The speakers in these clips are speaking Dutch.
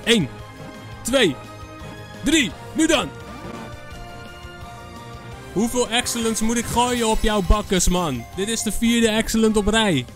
1, 2, 3. Nu dan! Hoeveel excellence moet ik gooien op jouw bakkes, man? Dit is de 4e excellent op rij.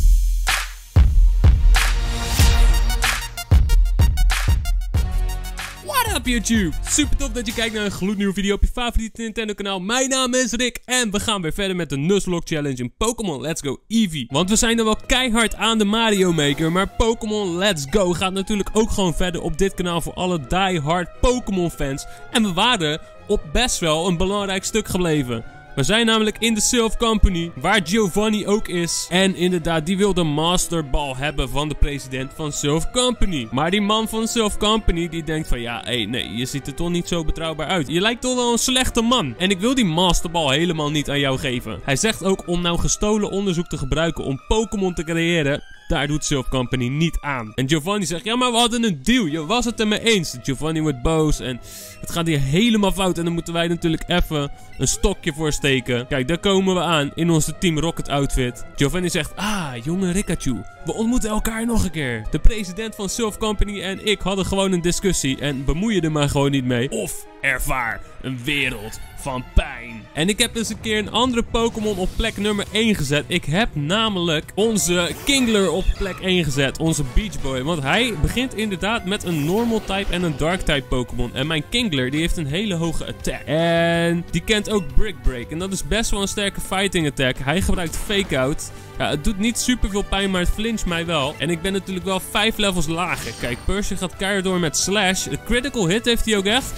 What up YouTube? Super tof dat je kijkt naar een gloednieuwe video op je favoriete Nintendo kanaal. Mijn naam is Rick en we gaan weer verder met de Nuzlocke Challenge in Pokémon Let's Go Eevee. Want we zijn er wel keihard aan de Mario Maker, maar Pokémon Let's Go gaat natuurlijk ook gewoon verder op dit kanaal voor alle die-hard Pokémon fans. En we waren op best wel een belangrijk stuk gebleven. We zijn namelijk in de Silph Company, waar Giovanni ook is. En inderdaad, die wil de Master Ball hebben van de president van Silph Company. Maar die man van Silph Company, die denkt van ja, nee, je ziet er toch niet zo betrouwbaar uit. Je lijkt toch wel een slechte man. En ik wil die Master Ball helemaal niet aan jou geven. Hij zegt ook om nou gestolen onderzoek te gebruiken om Pokémon te creëren. Daar doet Silph Company niet aan. En Giovanni zegt, ja maar we hadden een deal. Je was het ermee eens. Giovanni wordt boos en het gaat hier helemaal fout. En dan moeten wij natuurlijk even een stokje voor steken. Kijk, daar komen we aan in onze Team Rocket outfit. Giovanni zegt, jonge Rikachu, we ontmoeten elkaar nog een keer. De president van Silph Company en ik hadden gewoon een discussie en bemoei je er maar gewoon niet mee. Of ervaar een wereld van pijn. En ik heb eens een keer een andere Pokémon op plek nummer 1 gezet. Ik heb namelijk onze Kingler op plek 1 gezet. Onze Beach Boy. Want hij begint inderdaad met een normal type en een dark type Pokémon. En mijn Kingler die heeft een hele hoge attack. En die kent ook Brick Break. En dat is best wel een sterke fighting attack. Hij gebruikt Fake Out. Ja, het doet niet super veel pijn, maar het flincht mij wel. En ik ben natuurlijk wel 5 levels lager. Kijk, Percy gaat keihard door met Slash. De critical hit heeft hij ook echt.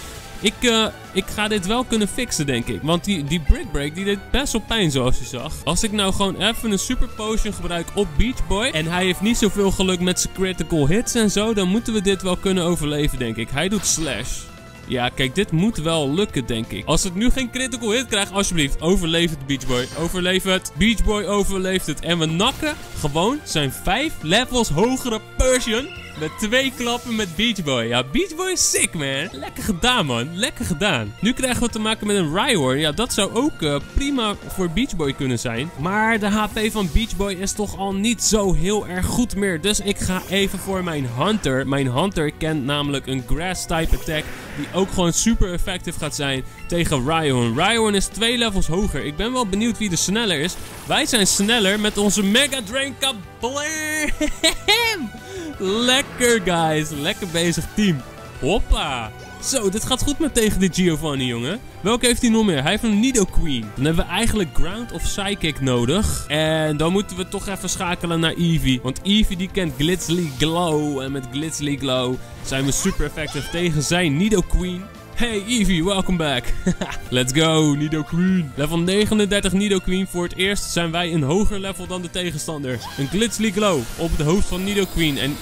Ik ga dit wel kunnen fixen, denk ik. Want die Brick Break, die deed best wel pijn, zoals je zag. Als ik nou gewoon even een Super Potion gebruik op Beach Boy. En hij heeft niet zoveel geluk met zijn critical hits en zo. Dan moeten we dit wel kunnen overleven, denk ik. Hij doet Slash. Ja, kijk, dit moet wel lukken, denk ik. Als het nu geen critical hit krijgt, alsjeblieft, overleef het, Beach Boy. Overleef het. Beach Boy overleeft het. En we nakken gewoon zijn 5 levels hogere Persian. Met 2 klappen met Beach Boy. Ja, Beach Boy is sick, man. Lekker gedaan, man. Lekker gedaan. Nu krijgen we te maken met een Rhyhorn. Ja, dat zou ook prima voor Beach Boy kunnen zijn. Maar de HP van Beach Boy is toch al niet zo heel erg goed meer. Dus ik ga even voor mijn Hunter. Mijn Hunter kent namelijk een Grass-type attack. Die ook gewoon super effectief gaat zijn tegen Rhyhorn. Rhyhorn is 2 levels hoger. Ik ben wel benieuwd wie er sneller is. Wij zijn sneller met onze Mega Drain Kablam! Lekker, guys. Lekker bezig, team. Hoppa. Zo, dit gaat goed met tegen die Giovanni, jongen. Welke heeft hij nog meer? Hij heeft een Nidoqueen. Dan hebben we eigenlijk Ground of Psychic nodig. En dan moeten we toch even schakelen naar Eevee. Want Eevee die kent Glitzly Glow. En met Glitzly Glow zijn we super effectief tegen zijn Nidoqueen. Hey Eevee, welcome back. Let's go, Nidoqueen. Level 39 Nidoqueen. Voor het eerst zijn wij een hoger level dan de tegenstander. Een Glitzly Glow op het hoofd van Nidoqueen. En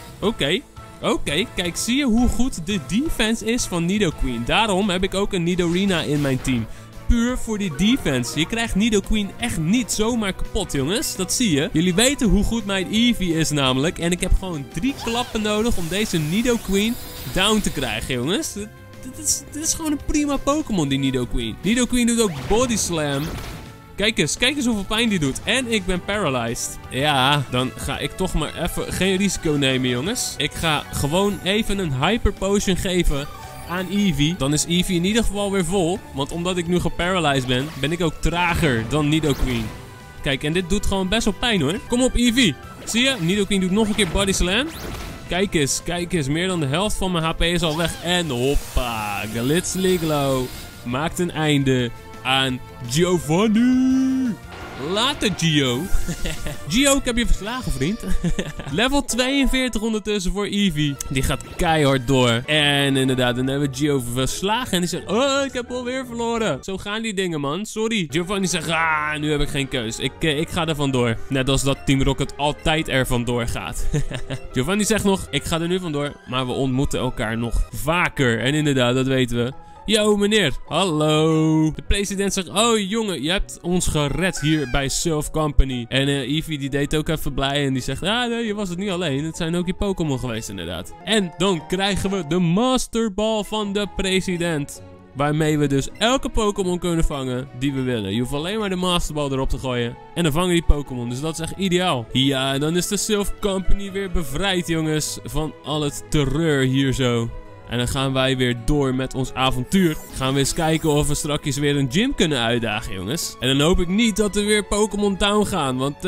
Oké, kijk, zie je hoe goed de defense is van Nidoqueen? Daarom heb ik ook een Nidorina in mijn team. Puur voor die defense. Je krijgt Nidoqueen echt niet zomaar kapot, jongens. Dat zie je. Jullie weten hoe goed mijn Eevee is namelijk. En ik heb gewoon 3 klappen nodig om deze Nidoqueen down te krijgen, jongens. Dit is gewoon een prima Pokémon, die Nidoqueen. Nidoqueen doet ook Body Slam. Kijk eens hoeveel pijn die doet. En ik ben paralyzed. Ja, dan ga ik toch maar even geen risico nemen, jongens. Ik ga gewoon even een Hyper Potion geven aan Eevee. Dan is Eevee in ieder geval weer vol. Want omdat ik nu geparalyzed ben, ben ik ook trager dan Nidoqueen. Kijk, en dit doet gewoon best wel pijn, hoor. Kom op, Eevee. Zie je? Nidoqueen doet nog een keer Body Slam. Kijk eens. Meer dan de helft van mijn HP is al weg. En hoppa. Glitzly Glow maakt een einde aan Giovanni. Later, Gio. Gio, ik heb je verslagen, vriend. Level 42 ondertussen voor Eevee. Die gaat keihard door. En inderdaad, dan hebben we Gio verslagen. En die zegt, oh, ik heb alweer verloren. Zo gaan die dingen, man. Sorry. Giovanni zegt, nu heb ik geen keus. Ik ga er vandoor. Net als dat Team Rocket altijd er vandoor gaat. Giovanni zegt nog, ik ga er nu vandoor. Maar we ontmoeten elkaar nog vaker. En inderdaad, dat weten we. Yo, meneer. Hallo. De president zegt, oh jongen, je hebt ons gered hier bij Silph Company. En Eevee die deed ook even blij en die zegt, nee, je was het niet alleen. Het zijn ook je Pokémon geweest, inderdaad. En dan krijgen we de Master Ball van de president. Waarmee we dus elke Pokémon kunnen vangen die we willen. Je hoeft alleen maar de Masterball erop te gooien. En dan vangen die Pokémon. Dus dat is echt ideaal. Ja, en dan is de Silph Company weer bevrijd, jongens. Van al het terreur hier zo. En dan gaan wij weer door met ons avontuur. Gaan we eens kijken of we straks weer een gym kunnen uitdagen, jongens. En dan hoop ik niet dat we weer Pokémon Town gaan. Want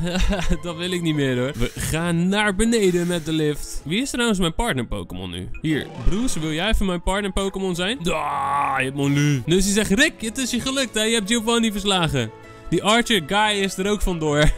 dat wil ik niet meer, hoor. We gaan naar beneden met de lift. Wie is trouwens mijn partner Pokémon nu? Hier, Bruce, wil jij even mijn partner Pokémon zijn? Hitmonlee. Dus hij zegt, Rick, het is je gelukt, hè? Je hebt Giovanni verslagen. Die Archer guy is er ook vandoor.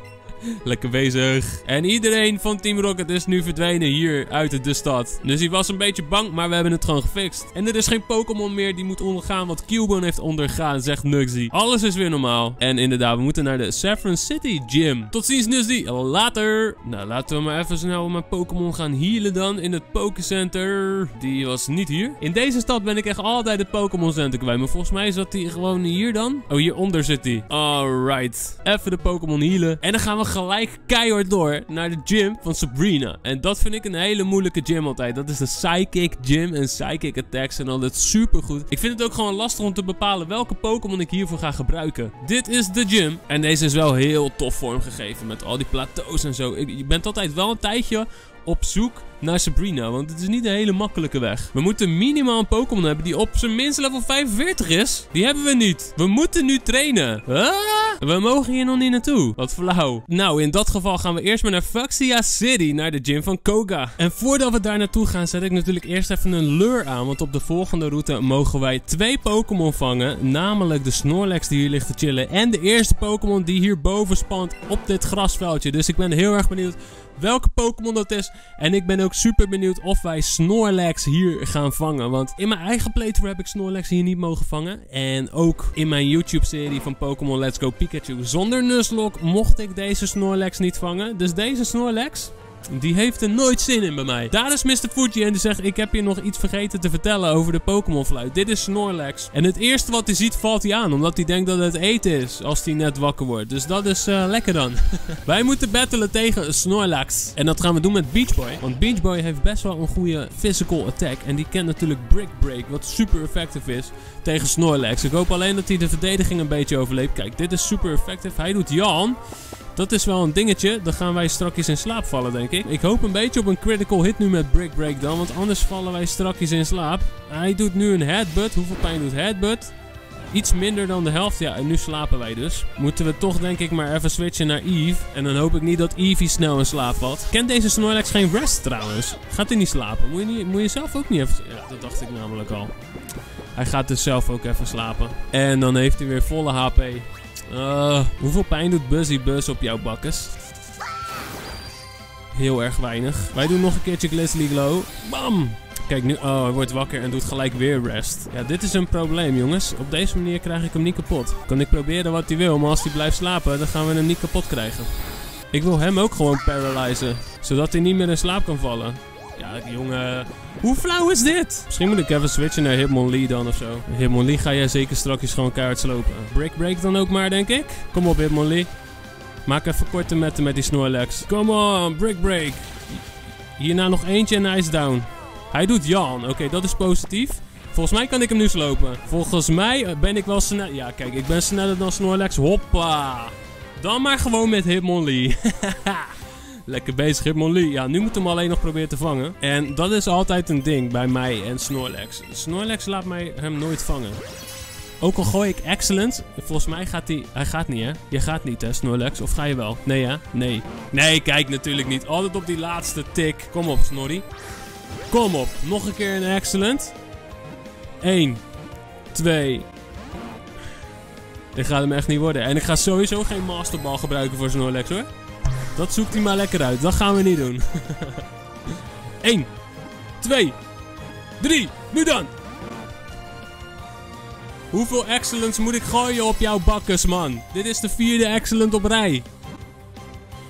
Lekker bezig. En iedereen van Team Rocket is nu verdwenen hier uit de stad. Dus hij was een beetje bang, maar we hebben het gewoon gefixt. En er is geen Pokémon meer die moet ondergaan wat Cubone heeft ondergaan, zegt Nugsy. Alles is weer normaal. En inderdaad, we moeten naar de Saffron City Gym. Tot ziens, Nugsy. Later. Nou, laten we maar even snel mijn Pokémon gaan healen dan in het Pokécenter. Die was niet hier. In deze stad ben ik echt altijd het Pokémon Center kwijt. Maar volgens mij zat hij gewoon hier dan. Oh, hieronder zit hij. Alright. Even de Pokémon healen. En dan gaan we gelijk keihard door naar de gym van Sabrina. En dat vind ik een hele moeilijke gym altijd. Dat is de Psychic Gym en Psychic Attacks zijn altijd super goed. Ik vind het ook gewoon lastig om te bepalen welke Pokémon ik hiervoor ga gebruiken. Dit is de gym. En deze is wel heel tof vormgegeven met al die plateaus en zo. Je bent altijd wel een tijdje op zoek naar Sabrina, want het is niet een hele makkelijke weg. We moeten minimaal een Pokémon hebben die op zijn minst level 45 is. Die hebben we niet. We moeten nu trainen. We mogen hier nog niet naartoe. Wat flauw. Nou, in dat geval gaan we eerst maar naar Fuchsia City, naar de gym van Koga. En voordat we daar naartoe gaan, zet ik natuurlijk eerst even een lure aan, want op de volgende route mogen wij 2 Pokémon vangen, namelijk de Snorlax die hier ligt te chillen en de eerste Pokémon die hierboven spant op dit grasveldje. Dus ik ben heel erg benieuwd welke Pokémon dat is. En ik ben ook super benieuwd of wij Snorlax hier gaan vangen. Want in mijn eigen playthrough heb ik Snorlax hier niet mogen vangen. En ook in mijn YouTube-serie van Pokémon Let's Go Pikachu zonder Nuzlocke mocht ik deze Snorlax niet vangen. Dus deze Snorlax, die heeft er nooit zin in bij mij. Daar is Mr. Fuji en die zegt, ik heb je nog iets vergeten te vertellen over de Pokémon fluit. Dit is Snorlax. En het eerste wat hij ziet valt hij aan, omdat hij denkt dat het eten is als hij net wakker wordt. Dus dat is lekker dan. Wij moeten battelen tegen Snorlax. En dat gaan we doen met Beach Boy. Want Beach Boy heeft best wel een goede physical attack. En die kent natuurlijk Brick Break, wat super effectief is tegen Snorlax. Ik hoop alleen dat hij de verdediging een beetje overleeft. Kijk, dit is super effectief. Hij doet Jan. Dat is wel een dingetje. Dan gaan wij strakjes in slaap vallen, denk ik. Ik hoop een beetje op een critical hit nu met Brick Break dan. Want anders vallen wij strakjes in slaap. Hij doet nu een headbutt. Hoeveel pijn doet headbutt? Iets minder dan de helft. Ja, en nu slapen wij dus. Moeten we toch denk ik maar even switchen naar Eve. En dan hoop ik niet dat Eevee snel in slaap valt. Kent deze Snorlax geen rest trouwens? Gaat hij niet slapen? Moet je zelf ook niet even... Ja, dat dacht ik namelijk al. Hij gaat dus zelf ook even slapen. En dan heeft hij weer volle HP. Hoeveel pijn doet Buzzy Buzz op jouw bakkes? Heel erg weinig. Wij doen nog een keertje Glistening Glow. Bam! Kijk nu, oh, hij wordt wakker en doet gelijk weer rest. Ja, dit is een probleem, jongens. Op deze manier krijg ik hem niet kapot. Kan ik proberen wat hij wil, maar als hij blijft slapen, dan gaan we hem niet kapot krijgen. Ik wil hem ook gewoon paralyzen, zodat hij niet meer in slaap kan vallen. Ja, jongen. Hoe flauw is dit? Misschien moet ik even switchen naar Hitmonlee dan ofzo. Hitmonlee ga jij zeker strakjes gewoon keihard slopen. Brick Break dan ook maar, denk ik. Kom op, Hitmonlee. Maak even korte metten met die Snorlax. Come on, Brick Break. Hierna nog eentje en hij is down. Hij doet Jan. Oké, dat is positief. Volgens mij kan ik hem nu slopen. Volgens mij ben ik wel snel. Ja, kijk, ik ben sneller dan Snorlax. Hoppa. Dan maar gewoon met Hitmonlee. Lekker bezig, Hitmonlee. Ja, nu moeten we hem alleen nog proberen te vangen. En dat is altijd een ding bij mij en Snorlax. Snorlax laat mij hem nooit vangen. Ook al gooi ik excellent. Volgens mij gaat hij... Hij gaat niet, hè? Je gaat niet, hè, Snorlax? Of ga je wel? Nee, hè? Nee. Nee, kijk, natuurlijk niet. Altijd op die laatste tik. Kom op, Snorri. Kom op. Nog een keer een excellent. 1. 2. Dit gaat hem echt niet worden. En ik ga sowieso geen Masterball gebruiken voor Snorlax, hoor. Dat zoekt hij maar lekker uit. Dat gaan we niet doen. 1. 2. 3. Nu dan. Hoeveel excellence moet ik gooien op jouw bakkes, man? Dit is de 4e excellent op rij.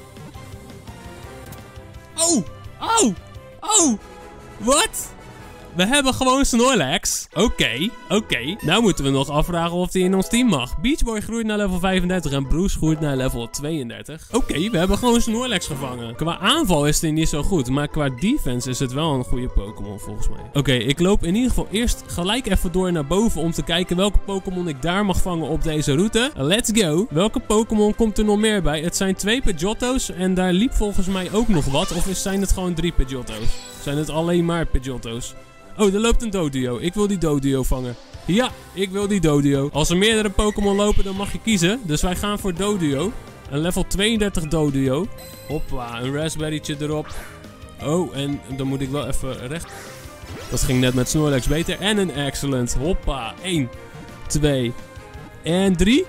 Oh. Oh. Oh. Wat? we hebben gewoon Snorlax. Oké. Nou moeten we nog afvragen of hij in ons team mag. Beach Boy groeit naar level 35 en Bruce groeit naar level 32. Oké, we hebben gewoon Snorlax gevangen. Qua aanval is hij niet zo goed, maar qua defense is het wel een goede Pokémon volgens mij. Oké, ik loop in ieder geval eerst gelijk even door naar boven om te kijken welke Pokémon ik daar mag vangen op deze route. Let's go. Welke Pokémon komt er nog meer bij? Het zijn 2 Pidgeotto's en daar liep volgens mij ook nog wat. Of zijn het gewoon 3 Pidgeotto's? Zijn het alleen maar Pidgeotto's? Oh, er loopt een Doduo. Ik wil die Doduo vangen. Ja, ik wil die Doduo. Als er meerdere Pokémon lopen, dan mag je kiezen. Dus wij gaan voor Doduo. Een level 32 Doduo. Hoppa, een Raspberrytje erop. Oh, en dan moet ik wel even recht. Dat ging net met Snorlax beter. En een Excellent. Hoppa. 1, 2 en 3.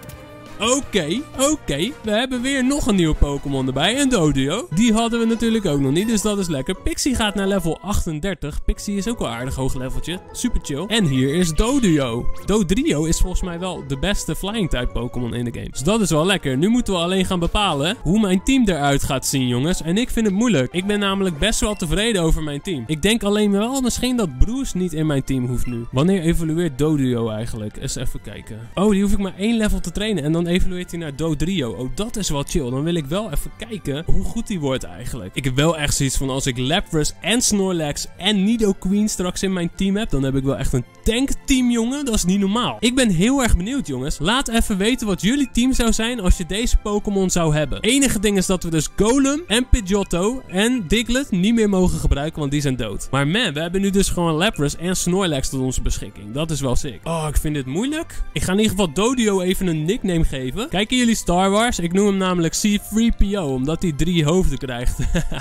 Oké. We hebben weer nog een nieuwe Pokémon erbij. Een Doduo. Die hadden we natuurlijk ook nog niet, dus dat is lekker. Pixie gaat naar level 38. Pixie is ook wel aardig hoog leveltje. Super chill. En hier is Doduo. Dodrio is volgens mij wel de beste Flying type Pokémon in de game. Dus dat is wel lekker. Nu moeten we alleen gaan bepalen hoe mijn team eruit gaat zien, jongens. En ik vind het moeilijk. Ik ben namelijk best wel tevreden over mijn team. Ik denk alleen wel misschien dat Bruce niet in mijn team hoeft nu. Wanneer evolueert Doduo eigenlijk? Eens even kijken. Oh, die hoef ik maar 1 level te trainen. En dan evolueert hij naar Dodrio. Oh, dat is wel chill. Dan wil ik wel even kijken hoe goed die wordt eigenlijk. Ik heb wel echt zoiets van als ik Lapras en Snorlax en Nidoqueen straks in mijn team heb, dan heb ik wel echt een tankteam, jongen. Dat is niet normaal. Ik ben heel erg benieuwd, jongens. Laat even weten wat jullie team zou zijn als je deze Pokémon zou hebben. Enige ding is dat we dus Golem en Pidgeotto en Diglett niet meer mogen gebruiken, want die zijn dood. Maar man, we hebben nu dus gewoon Lapras en Snorlax tot onze beschikking. Dat is wel sick. Oh, ik vind dit moeilijk. Ik ga in ieder geval Doduo even een nickname geven. Kijken jullie Star Wars? Ik noem hem namelijk C-3PO, omdat hij 3 hoofden krijgt.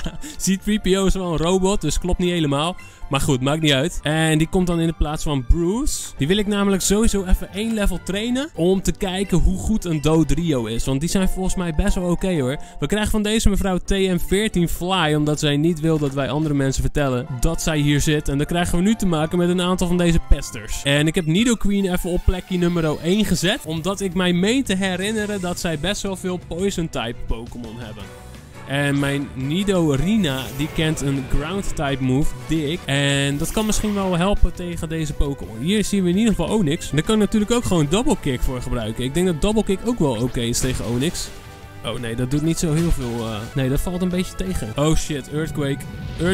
C-3PO is wel een robot, dus klopt niet helemaal. Maar goed, maakt niet uit. En die komt dan in de plaats van Bruce. Die wil ik namelijk sowieso even 1 level trainen. Om te kijken hoe goed een Dodrio is. Want die zijn volgens mij best wel oké, hoor. We krijgen van deze mevrouw TM14 Fly. Omdat zij niet wil dat wij andere mensen vertellen dat zij hier zit. En dan krijgen we nu te maken met een aantal van deze pesters. En ik heb Nidoqueen even op plekje nummer 1 gezet. Omdat ik mij meen te herinneren dat zij best wel veel Poison type Pokémon hebben. En mijn Nidorina, die kent een ground type move, Dig. En dat kan misschien wel helpen tegen deze Pokémon. Hier zien we in ieder geval Onix. Daar kan ik natuurlijk ook gewoon Double Kick voor gebruiken. Ik denk dat Double Kick ook wel oké is tegen Onix. Oh nee, dat doet niet zo heel veel. Nee, dat valt een beetje tegen. Oh shit, Earthquake.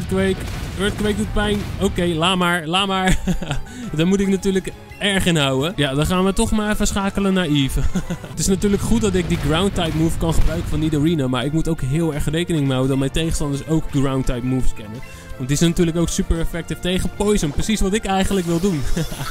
Earthquake doet pijn. Oké, laat maar. Daar moet ik natuurlijk erg in houden. Ja, dan gaan we toch maar even schakelen naar Eve. Het is natuurlijk goed dat ik die ground type move kan gebruiken van Nidorina. Maar ik moet ook heel erg rekening mee houden dat mijn tegenstanders ook ground type moves kennen. Want die zijn natuurlijk ook super effectief tegen Poison. Precies wat ik eigenlijk wil doen.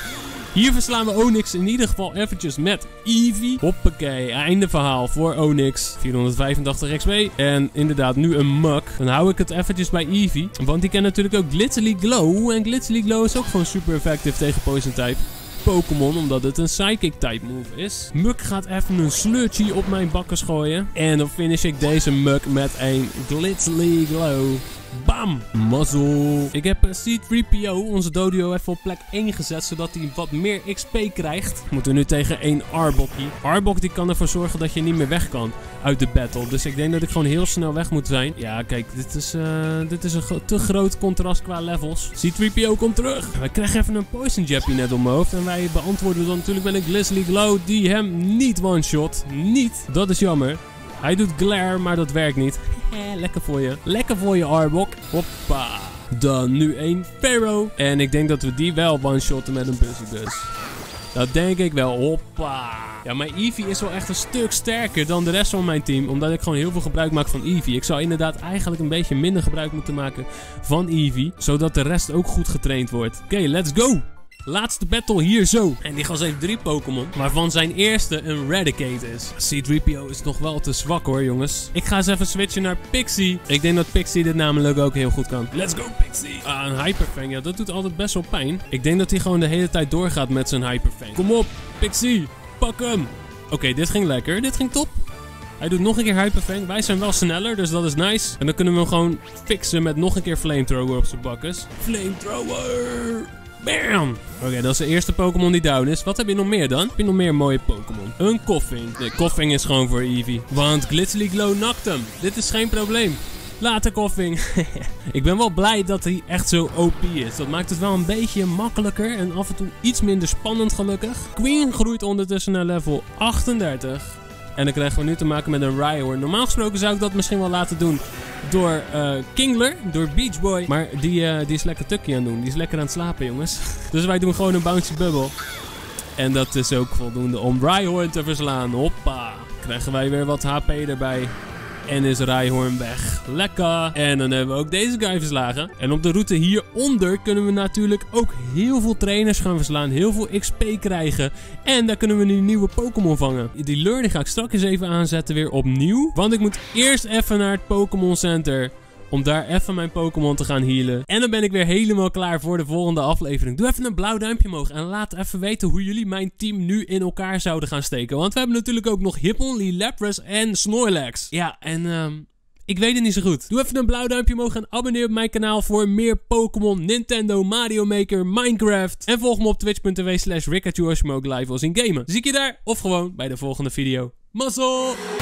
Hier verslaan we Onix in ieder geval eventjes met Eevee. Hoppakee, einde verhaal voor Onix. 485 XP. En inderdaad nu een Muk. Dan hou ik het eventjes bij Eevee. Want die kent natuurlijk ook Glitzly Glow. En Glitzly Glow is ook gewoon super effectief tegen Poison type Pokémon, omdat het een Psychic type move is. Muk gaat even een Sludgy op mijn bakkers gooien. En dan finish ik deze Muk met een Glitzly Glow. Bam! Muzzle. Ik heb C-3PO, onze Doduo, even op plek 1 gezet, zodat hij wat meer XP krijgt. We moeten nu tegen 1 Arbokkie. Arbok die kan ervoor zorgen dat je niet meer weg kan uit de battle. Dus ik denk dat ik gewoon heel snel weg moet zijn. Ja, kijk, dit is een te groot contrast qua levels. C-3PO komt terug. Wij krijgen even een Poison Jappy net om mijn hoofd. En wij beantwoorden dan natuurlijk met een Glitzly Glow die hem niet one-shot. Niet. Dat is jammer. Hij doet Glare, maar dat werkt niet. Lekker voor je. Lekker voor je, Arbok. Hoppa. Dan nu 1 Pharaoh. En ik denk dat we die wel one-shotten met een Buzzybuzz. Dat denk ik wel. Hoppa. Ja, mijn Eevee is wel echt een stuk sterker dan de rest van mijn team. Omdat ik gewoon heel veel gebruik maak van Eevee. Ik zou inderdaad eigenlijk een beetje minder gebruik moeten maken van Eevee. Zodat de rest ook goed getraind wordt. Oké, let's go. Laatste battle hier zo. En die gast heeft 3 Pokémon, waarvan zijn eerste een Raticate is. C-3PO is nog wel te zwak, hoor, jongens. Ik ga eens even switchen naar Pixie. Ik denk dat Pixie dit namelijk ook heel goed kan. Let's go, Pixie. Ah, een Hyperfang. Ja, dat doet altijd best wel pijn. Ik denk dat hij gewoon de hele tijd doorgaat met zijn Hyperfang. Kom op, Pixie. Pak hem. Oké, dit ging lekker. Dit ging top. Hij doet nog een keer Hyperfang. Wij zijn wel sneller, dus dat is nice. En dan kunnen we hem gewoon fixen met nog een keer Flamethrower op zijn bakkes. Flamethrower. Bam! Oké, dat is de eerste Pokémon die down is. Wat heb je nog meer dan? Heb je nog meer mooie Pokémon? Een Koffing. Nee, Koffing is gewoon voor Eevee. Want Glitzly Glow nakt hem. Dit is geen probleem. Later, Koffing. Ik ben wel blij dat hij echt zo OP is. Dat maakt het wel een beetje makkelijker en af en toe iets minder spannend gelukkig. Queen groeit ondertussen naar level 38. En dan krijgen we nu te maken met een Rhyhorn. Normaal gesproken zou ik dat misschien wel laten doen door Kingler, door Beach Boy. Maar die is lekker tukkie aan het doen. Die is lekker aan het slapen, jongens. Dus wij doen gewoon een Bouncy Bubble. En dat is ook voldoende om Rhyhorn te verslaan. Hoppa. Krijgen wij weer wat HP erbij. En is Rhyhorn weg. Lekker. En dan hebben we ook deze guy verslagen. En op de route hieronder kunnen we natuurlijk ook heel veel trainers gaan verslaan. Heel veel XP krijgen. En daar kunnen we nu nieuwe Pokémon vangen. Die lure die ga ik straks eens even aanzetten weer opnieuw. Want ik moet eerst even naar het Pokémon Center. Om daar even mijn Pokémon te gaan healen. En dan ben ik weer helemaal klaar voor de volgende aflevering. Doe even een blauw duimpje omhoog. En laat even weten hoe jullie mijn team nu in elkaar zouden gaan steken. Want we hebben natuurlijk ook nog Hitmonlee, Lapras en Snorlax. Ja, en ik weet het niet zo goed. Doe even een blauw duimpje omhoog en abonneer op mijn kanaal voor meer Pokémon, Nintendo, Mario Maker, Minecraft. En volg me op twitch.tv/Rikachu als je me ook live wil zien gamen. Zie ik je daar of gewoon bij de volgende video. Mazzel!